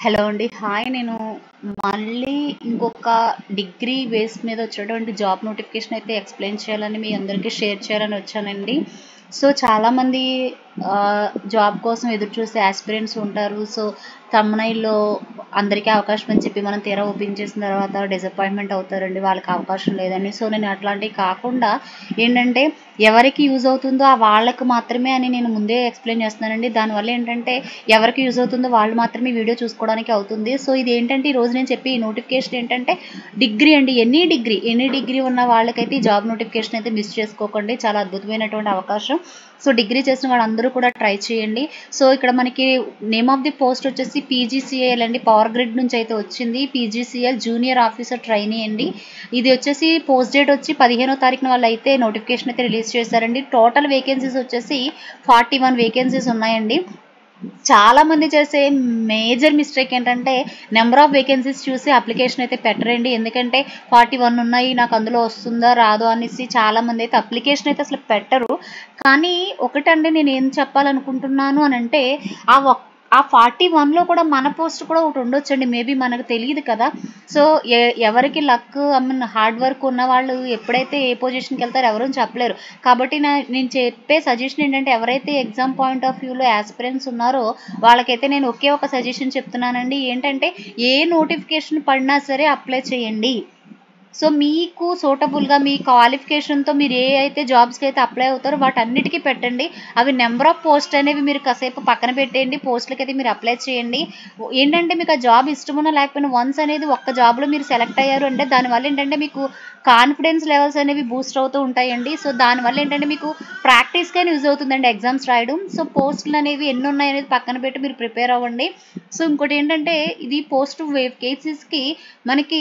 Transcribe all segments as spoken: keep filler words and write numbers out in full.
Hello అండి. Hi. నేను మళ్ళీ ఇంకొక డిగ్రీ బేస్ మీద వచ్చేటువంటి జాబ్ నోటిఫికేషన్ అయితే ఎక్స్‌ప్లెయిన్ చేయాలని మీ అందరికీ షేర్ చేయాలని వచ్చానండి. సో, చాలామంది ఆహ్, జాబ్ కోసం ఎదురు చూసే యాస్పిరెంట్స్ ఉంటారు. సో, థంబ్‌నెయిల్‌లో అందరికీ అవకాశం అని చెప్పి మనం తీరా ఓపెన్ చేసిన తర్వాత డిసప్పాయింట్‌మెంట్ అవుతారండి. వాళ్ళకి అవకాశం లేదని. సో, నేను అట్లాంటివి కాకుండా ఏంటంటే ఎవరికి యూజ్ అవుతుందో ఆ వాళ్ళకి మాత్రమే అని నేను ముందే ఎక్స్‌ప్లెయిన్ చేస్తున్నానండి. దానివల్ల ఏంటంటే ఎవరికి యూజ్ అవుతుందో వాళ్ళు మాత్రమే ఈ వీడియో చూసుకోవడానికి అవుతుంది. సో, ఇది ఏంటంటే ఈరోజు నేను చెప్పే ఈ నోటిఫికేషన్ ఏంటంటే డిగ్రీ అండి. ఎనీ డిగ్రీ, ఎనీ డిగ్రీ ఉన్న వాళ్ళకైతే ఈ జాబ్ నోటిఫికేషన్ అయితే మిస్ చేసుకోకండి. చాలా అద్భుతమైనటువంటి అవకాశం. సో, డిగ్రీ చేసిన వాళ్ళందరూ కూడా ట్రై చేయండి. సో, ఇక్కడ మనకి నేమ్ ఆఫ్ ది పోస్ట్ వచ్చేసి పీజీసీఎల్ అండి. పవర్ గ్రిడ్ నుంచి అయితే వచ్చింది. పీజీసీఎల్ జూనియర్ ఆఫీసర్ ట్రైనీ అండి. ఇది వచ్చేసి పోస్ట్ డేట్ వచ్చి పదిహేనో తారీఖున వాళ్ళు అయితే నోటిఫికేషన్ అయితే రిలీజ్ చేశారండి. టోటల్ వేకెన్సీస్ వచ్చేసి ఫార్టీ వన్ వేకెన్సీస్ ఉన్నాయండి. చాలా మంది చేసే మేజర్ మిస్టేక్ ఏంటంటే నెంబర్ ఆఫ్ వేకెన్సీస్ చూసి అప్లికేషన్ అయితే పెట్టరండి. ఎందుకంటే ఫార్టీ వన్ ఉన్నాయి, నాకు అందులో వస్తుందా రాదో అనేసి చాలామంది అయితే అప్లికేషన్ అయితే అసలు పెట్టరు. కానీ ఒకటండి నేను ఏం చెప్పాలనుకుంటున్నాను అని అంటే ఆ ఒక్ ఆ ఫార్టీ వన్లో కూడా మన పోస్ట్ కూడా ఒకటి ఉండొచ్చండి. మేబీ మనకు తెలియదు కదా. సో, ఎ ఎవరికి luck I mean hard work ఉన్న వాళ్ళు ఎప్పుడైతే ఏ పొజిషన్కి వెళ్తారో ఎవరూ చెప్పలేరు. కాబట్టి నా నేను చెప్పే సజెషన్ ఏంటంటే ఎవరైతే ఎగ్జామ్ పాయింట్ ఆఫ్ వ్యూలో యాస్పిరెంట్స్ ఉన్నారో వాళ్ళకైతే నేను ఒకే ఒక సజెషన్ చెప్తున్నానండి. ఏంటంటే ఏ నోటిఫికేషన్ పడినా సరే అప్లై చేయండి. సో, మీకు సూటబుల్‌గా మీ క్వాలిఫికేషన్‌తో మీరు ఏ అయితే జాబ్స్‌కి అయితే అప్లై అవుతారో వాటన్నిటికీ పెట్టండి. అవి నెంబర్ ఆఫ్ పోస్ట్ అనేవి మీరు కాసేపు పక్కన పెట్టేయండి. పోస్టులకైతే మీరు అప్లై చేయండి. ఏంటంటే మీకు ఆ జాబ్ ఇష్టమున్నా లేకపోయినా వన్స్ అనేది ఒక్క జాబ్‌లో మీరు సెలెక్ట్ అయ్యారు అంటే దానివల్ల ఏంటంటే మీకు కాన్ఫిడెన్స్ లెవెల్స్ అనేవి బూస్ట్ అవుతూ ఉంటాయండి. సో, దానివల్ల ఏంటంటే మీకు ప్రాక్టీస్‌కైనా యూజ్ అవుతుందండి ఎగ్జామ్స్ రాయడం. సో, పోస్టులు అనేవి ఎన్ని ఉన్నాయనేది పక్కన పెట్టి మీరు ప్రిపేర్ అవ్వండి. సో, ఇంకోటి ఏంటంటే ఇది పోస్ట్ వేకెన్సీస్‌కి మనకి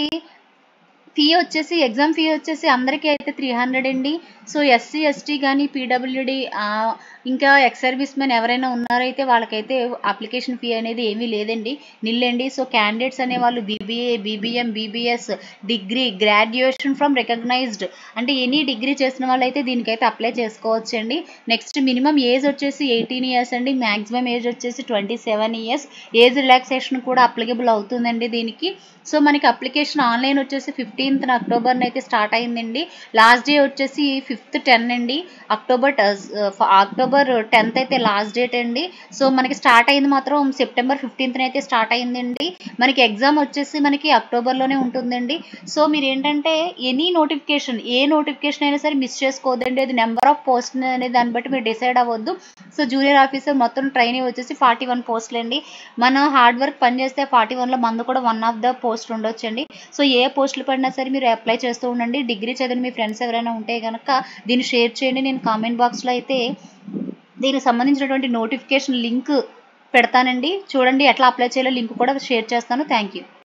ఫీ వచ్చేసి ఎగ్జామ్ ఫీ వచ్చేసి అందరికీ అయితే త్రీ హండ్రెడ్ అండి. సో, ఎస్సీ, ఎస్టీ కానీ పీడబ్ల్యూడీ ఆహ్, ఇంకా ఎక్స్ సర్వీస్ మెన్ ఎవరైనా ఉన్నారైతే వాళ్ళకైతే అప్లికేషన్ ఫీ అనేది ఏమీ లేదండి. నిల్ అండి. సో, క్యాండిడేట్స్ అనేవాళ్ళు BBA, BBM, BBS, degree, graduation from recognised అంటే ఎనీ డిగ్రీ చేసిన వాళ్ళైతే దీనికైతే అప్లై చేసుకోవచ్చండి. నెక్స్ట్ మినిమం ఏజ్ వచ్చేసి ఎయిటీన్ ఇయర్స్ అండి. మ్యాక్సిమం ఏజ్ వచ్చేసి twenty seven years. Age relaxation కూడా అప్లికబుల్ అవుతుందండి దీనికి. సో, మనకి అప్లికేషన్ ఆన్లైన్ వచ్చేసి ఫిఫ్టీన్త్ అక్టోబర్న అయితే స్టార్ట్ అయిందండి. లాస్ట్ డే వచ్చేసి ఫిఫ్త్ టెన్ అండి. అక్టోబర్ అక్టోబర్ టెన్త్ అయితే లాస్ట్ డేట్ అండి. సో, మనకి స్టార్ట్ అయింది మాత్రం సెప్టెంబర్ ఫిఫ్టీన్త్న అయితే స్టార్ట్ అయిందండి. మనకి ఎగ్జామ్ వచ్చేసి మనకి అక్టోబర్లోనే ఉంటుందండి. సో, మీరు ఏంటంటే ఎనీ నోటిఫికేషన్ ఏ నోటిఫికేషన్ అయినా సరే మిస్ చేసుకోవద్దండి. అది నెంబర్ ఆఫ్ పోస్ట్ అనే దాన్ని బట్టి మీరు డిసైడ్ అవ్వద్దు. సో, జూనియర్ ఆఫీసర్ మొత్తం ట్రైనింగ్ వచ్చేసి ఫార్టీ వన్ పోస్టులు అండి. మన హార్డ్ వర్క్ పనిచేస్తే ఫార్టీ వన్లో మంది కూడా వన్ ఆఫ్ ద పోస్ట్ ఉండొచ్చండి. సో, ఏ పోస్టులు పడినా సరే మీరు అప్లై చేస్తూ ఉండండి. డిగ్రీ చదివిన మీ ఫ్రెండ్స్ ఎవరైనా ఉంటే కనుక దీన్ని షేర్ చేయండి. నేను కామెంట్ బాక్స్లో అయితే దీనికి సంబంధించినటువంటి నోటిఫికేషన్ లింక్ పెడతానండి. చూడండి ఎట్లా అప్లై చేయాలో లింక్ కూడా షేర్ చేస్తాను. Thank you.